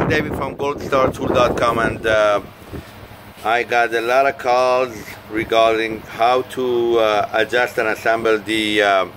David from goldstartool.com, and I got a lot of calls regarding how to adjust and assemble the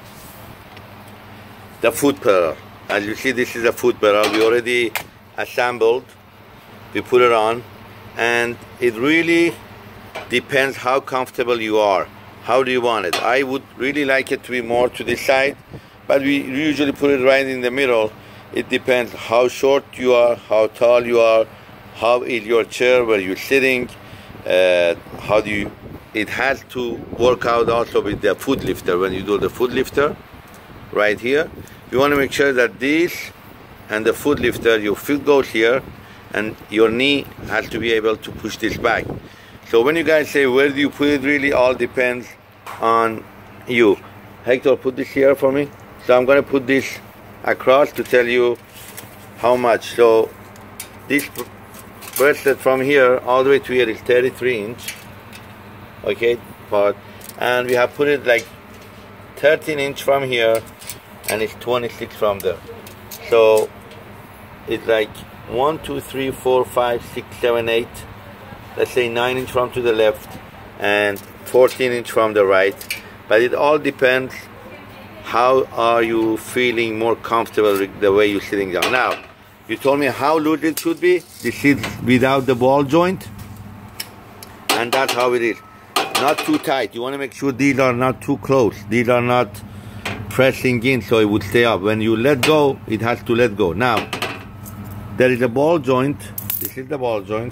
foot pedal. As you see, this is a foot pedal. We already assembled. We put it on, and it really depends how comfortable you are. How do you want it? I would really like it to be more to this side, but we usually put it right in the middle. It depends how short you are, how tall you are, how is your chair, where you're sitting, how do you, it has to work out also with the foot lifter. When you do the foot lifter right here, you want to make sure that this and the foot lifter, your foot goes here and your knee has to be able to push this back. So when you guys say where do you put it, really all depends on you. Hector, put this here for me. So I'm going to put this across to tell you how much. So this bracelet from here all the way to here is 33 inch, okay, part, and we have put it like 13 inch from here, and it's 26 from there. So it's like 1 2 3 4 5 6 7 8, let's say 9 inch from to the left and 14 inch from the right. But it all depends how are you feeling more comfortable with the way you're sitting down. Now, you told me how loose it should be. This is without the ball joint, and that's how it is. Not too tight. You want to make sure these are not too close. These are not pressing in so it would stay up. When you let go, it has to let go. Now, there is a ball joint. This is the ball joint.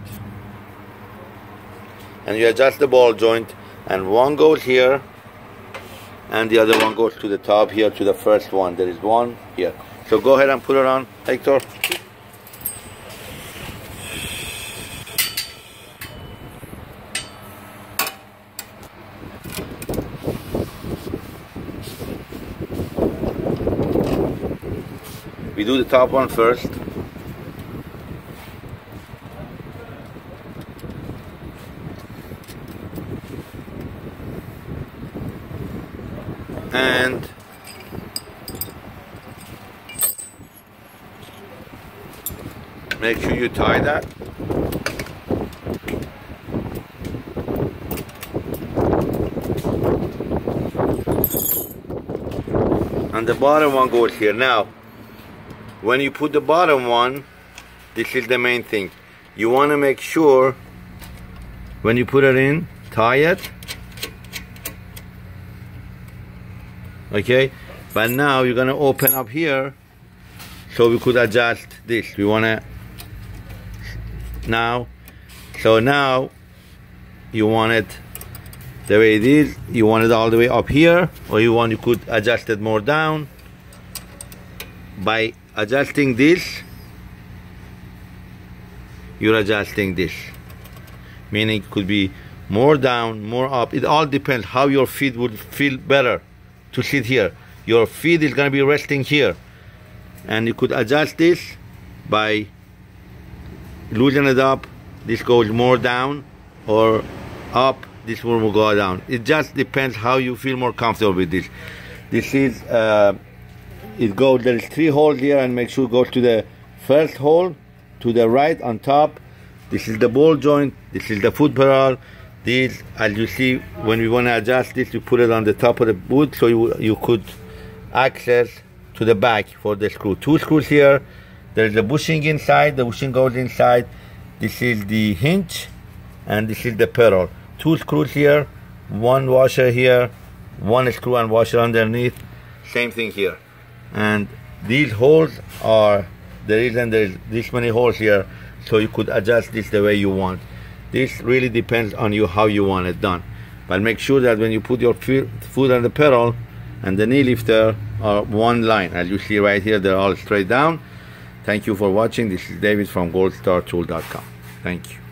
And you adjust the ball joint, and one goes here, and the other one goes to the top here, to the first one. There is one here. So go ahead and put it on, Hector. We do the top one first. And make sure you tie that. And the bottom one goes here. Now, when you put the bottom one, this is the main thing. You want to make sure when you put it in, tie it. Okay, but now you're gonna open up here so we could adjust this. We wanna now, so now you want it the way it is. You want it all the way up here, or you could adjust it more down. By adjusting this, you're adjusting this, meaning it could be more down, more up. It all depends how your feet would feel better to sit here. Your feet is going to be resting here, and you could adjust this by loosening it up. This goes more down, or up, this one will go down. It just depends how you feel more comfortable with this. This is it goes, there is 3 holes here, and make sure it goes to the first hole to the right on top. This is the ball joint, this is the foot pedal. This, as you see, when we want to adjust this, you put it on the top of the boot so you could access to the back for the screw. 2 screws here. There is a bushing inside. The bushing goes inside. This is the hinge, and this is the pedal. 2 screws here. 1 washer here. 1 screw and washer underneath. Same thing here. And these holes are the reason there is this many holes here, so you could adjust this the way you want. This really depends on you how you want it done. But make sure that when you put your foot on the pedal and the knee lifter are one line. As you see right here, they're all straight down. Thank you for watching. This is David from goldstartool.com. Thank you.